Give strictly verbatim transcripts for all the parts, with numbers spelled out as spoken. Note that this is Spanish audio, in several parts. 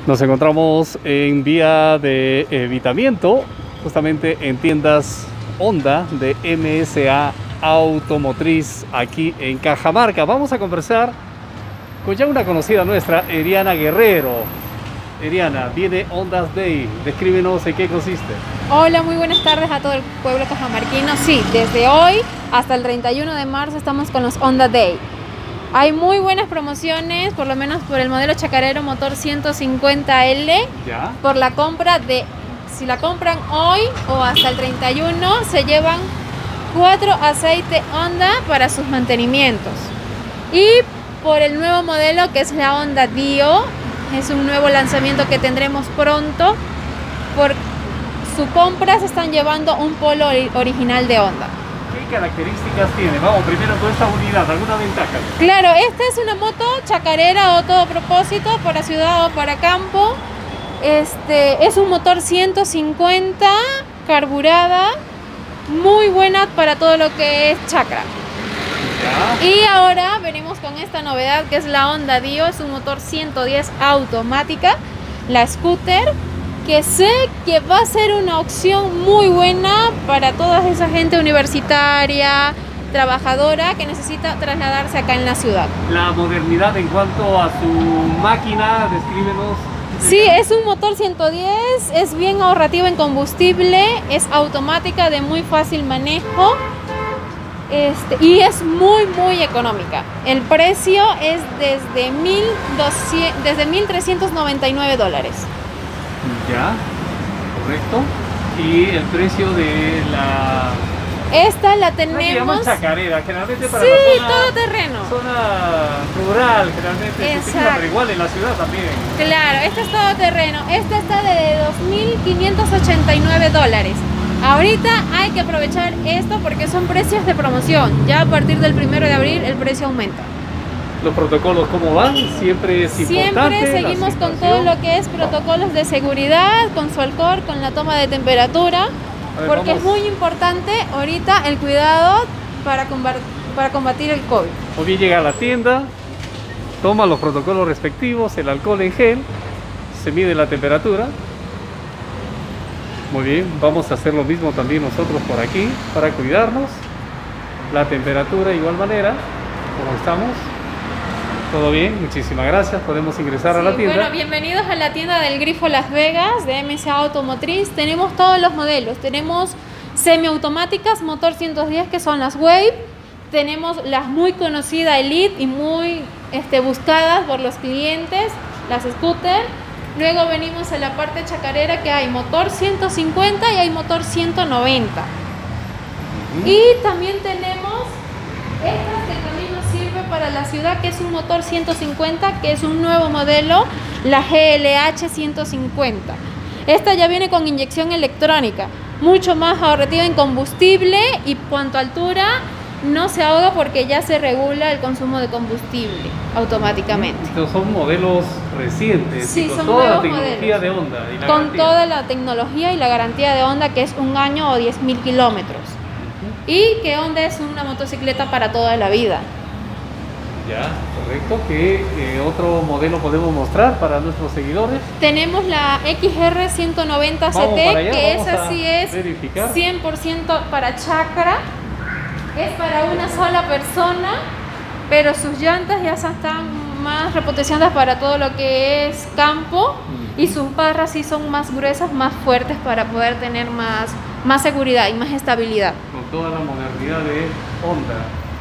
Nos encontramos en vía de evitamiento, justamente en tiendas Honda de M S A Automotriz aquí en Cajamarca. Vamos a conversar con ya una conocida nuestra, Eriana Guerrero. Eriana, viene Honda Day, descríbenos en qué consiste. Hola, muy buenas tardes a todo el pueblo cajamarquino. Sí, desde hoy hasta el treinta y uno de marzo estamos con los Honda Day. Hay muy buenas promociones, por lo menos por el modelo chacarero motor ciento cincuenta L. ¿Ya? Por la compra de, si la compran hoy o hasta el treinta y uno, se llevan cuatro aceites Honda para sus mantenimientos. Y por el nuevo modelo que es la Honda Dio, es un nuevo lanzamiento que tendremos pronto. Por su compra se están llevando un Polo original de Honda. ¿Qué características tiene? Vamos primero con esta unidad, ¿alguna ventaja? Claro, esta es una moto chacarera o todo propósito para ciudad o para campo. Este es un motor ciento cincuenta, carburada, muy buena para todo lo que es chacra. ¿Ya? Y ahora venimos con esta novedad que es la Honda Dio, es un motor ciento diez automática, la scooter, que sé que va a ser una opción muy buena para toda esa gente universitaria, trabajadora que necesita trasladarse acá en la ciudad. La modernidad en cuanto a su máquina, descríbenos. Sí, es un motor ciento diez, es bien ahorrativa en combustible, es automática de muy fácil manejo. Este, y es muy muy económica. El precio es desde mil doscientos, desde mil trescientos noventa y nueve dólares. Ya, correcto. Y el precio de la... Esta la ¿Cómo se llama? tenemos... Chacarera, generalmente para Sí, la zona, todo terreno. zona rural, generalmente se utiliza, Exacto. pero igual en la ciudad también. Claro, esta es todo terreno. Esta está de dos mil quinientos ochenta y nueve dólares. Ahorita hay que aprovechar esto porque son precios de promoción. Ya a partir del primero de abril el precio aumenta. Los protocolos, ¿cómo van? Siempre es importante. Siempre seguimos con todo lo que es protocolos de seguridad, con su alcohol, con la toma de temperatura, ver, porque vamos. es muy importante ahorita el cuidado para combatir, para combatir el COVID. O bien llega a la tienda, toma los protocolos respectivos, el alcohol en gel, se mide la temperatura. Muy bien, vamos a hacer lo mismo también nosotros por aquí para cuidarnos. La temperatura de igual manera, como estamos. Todo bien, muchísimas gracias. Podemos ingresar Sí, a la tienda. Bueno, bienvenidos a la tienda del Grifo Las Vegas de M S A Automotriz. Tenemos todos los modelos. Tenemos semiautomáticas, motor ciento diez, que son las Wave. Tenemos las muy conocidas Elite y muy este, buscadas por los clientes, las Scooter. Luego venimos a la parte chacarera, que hay motor ciento cincuenta y hay motor ciento noventa. Uh-huh. Y también tenemos estas que también nos sirve para la ciudad, que es un motor ciento cincuenta, que es un nuevo modelo, la G L H ciento cincuenta. Esta ya viene con inyección electrónica, mucho más ahorrativa en combustible, y cuanto a altura no se ahoga porque ya se regula el consumo de combustible automáticamente. Estos son modelos recientes, Sí, y con son toda la nuevos tecnología modelos. de Honda y la Con garantía. toda la tecnología y la garantía de Honda, que es un año o diez mil kilómetros. Uh-huh. Y que Honda es una motocicleta para toda la vida. Ya, correcto. ¿Qué eh, otro modelo podemos mostrar para nuestros seguidores? Tenemos la X R ciento noventa Vamos C T, para allá, que vamos esa a sí es verificar. cien por ciento para chacra. Es para una sola persona, pero sus llantas ya están más repotenciadas para todo lo que es campo. Uh-huh. Y sus barras sí son más gruesas, más fuertes, para poder tener más, más seguridad y más estabilidad. Con toda la modernidad de Honda.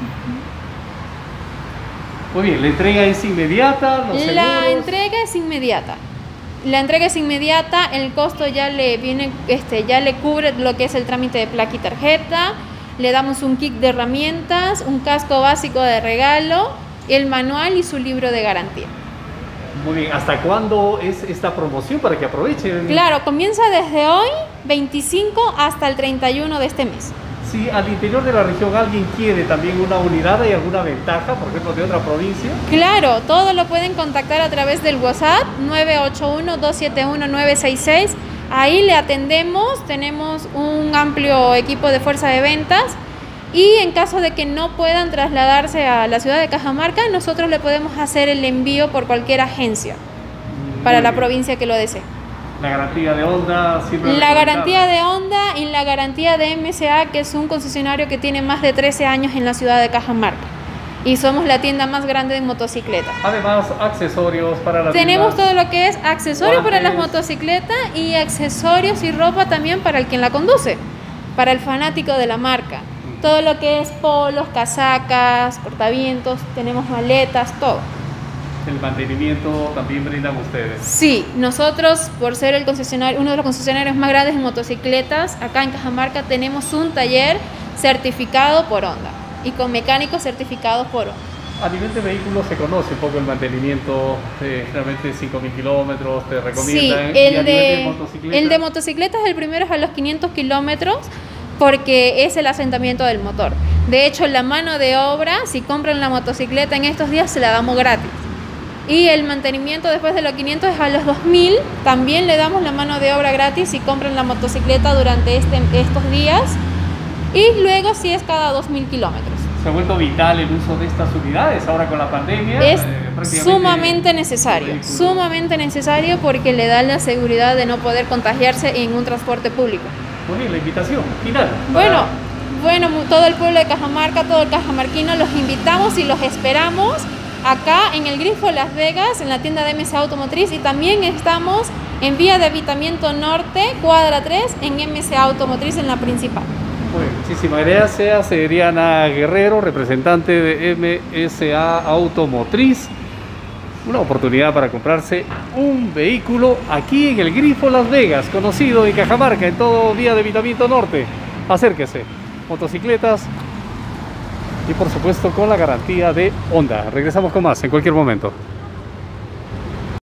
Muy bien, ¿la entrega es inmediata? ¿Los seguros? La entrega es inmediata. La entrega es inmediata, el costo ya le viene, este, ya le cubre lo que es el trámite de placa y tarjeta. Le damos un kit de herramientas, un casco básico de regalo, el manual y su libro de garantía. Muy bien, ¿hasta cuándo es esta promoción para que aprovechen? Claro, comienza desde hoy, veinticinco, hasta el treinta y uno de este mes. Si al interior de la región alguien quiere también una unidad, ¿hay alguna ventaja, por ejemplo, de otra provincia? Claro, todo lo pueden contactar a través del WhatsApp nueve ocho uno, dos siete uno, nueve seis seis. Ahí le atendemos, tenemos un amplio equipo de fuerza de ventas, y en caso de que no puedan trasladarse a la ciudad de Cajamarca, nosotros le podemos hacer el envío por cualquier agencia. para la provincia que lo desee. La garantía de Honda siempre. La garantía de Honda y la garantía de M S A, que es un concesionario que tiene más de trece años en la ciudad de Cajamarca. Y somos la tienda más grande de motocicletas. Además, accesorios para la Tenemos tienda. todo lo que es accesorios Guantes. para las motocicletas y accesorios y ropa también para el quien la conduce, para el fanático de la marca. Todo lo que es polos, casacas, cortavientos, tenemos maletas, todo. El mantenimiento también brindan ustedes. Sí, nosotros, por ser el concesionario, uno de los concesionarios más grandes de motocicletas, acá en Cajamarca tenemos un taller certificado por Honda y con mecánicos certificados por Honda. A nivel de vehículos se conoce un poco el mantenimiento, eh, realmente cinco mil kilómetros, te Sí, recomiendan. el y a nivel de, de motocicletas, el de motocicletas el primero es a los quinientos kilómetros porque es el asentamiento del motor. De hecho, la mano de obra, si compran la motocicleta en estos días, se la damos gratis. Y el mantenimiento después de los quinientos es a los dos mil, también le damos la mano de obra gratis si compran la motocicleta durante este, estos días. Y luego si es cada dos mil kilómetros. se ha vuelto vital el uso de estas unidades ahora con la pandemia. Es eh, prácticamente sumamente necesario, vehículo. sumamente necesario porque le da la seguridad de no poder contagiarse en un transporte público. Muy bien, la invitación final. Bueno, para- bueno, mu- todo el pueblo de Cajamarca, todo el cajamarquino, los invitamos y los esperamos acá en el Grifo Las Vegas, en la tienda de M S A Automotriz, y también estamos en Vía de Evitamiento Norte, cuadra tres, en M S A Automotriz, en la principal. Muy bien, muchísimas gracias, Adriana Guerrero, representante de M S A Automotriz. Una oportunidad para comprarse un vehículo aquí en el Grifo Las Vegas, conocido en Cajamarca, en todo Vía de Evitamiento Norte. Acérquese, motocicletas y por supuesto con la garantía de Honda. Regresamos con más en cualquier momento.